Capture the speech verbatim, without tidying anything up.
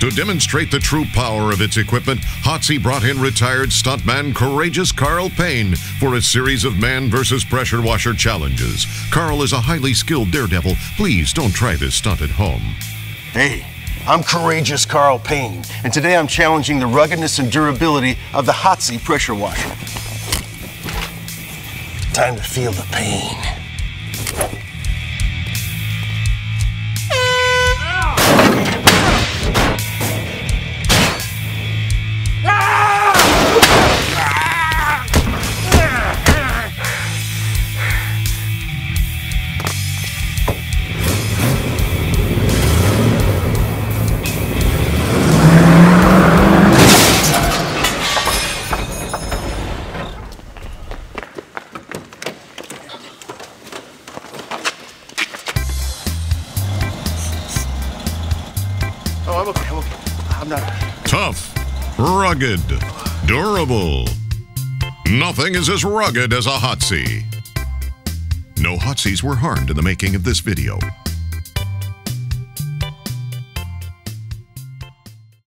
To demonstrate the true power of its equipment, Hotsy brought in retired stuntman Courageous Carl Payne for a series of man versus pressure washer challenges. Carl is a highly skilled daredevil. Please don't try this stunt at home. Hey, I'm Courageous Carl Payne, and today I'm challenging the ruggedness and durability of the Hotsy pressure washer. Time to feel the pain. Oh, I'm okay, I'm okay. I'm not... Tough, rugged, durable. Nothing is as rugged as a Hotsy. No Hotsys were harmed in the making of this video.